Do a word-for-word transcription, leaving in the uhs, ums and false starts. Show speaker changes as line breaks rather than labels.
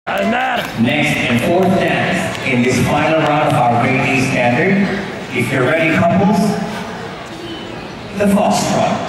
Next and fourth dance in this final round of our grade A standard. If you're ready, couples, the Foxtrot.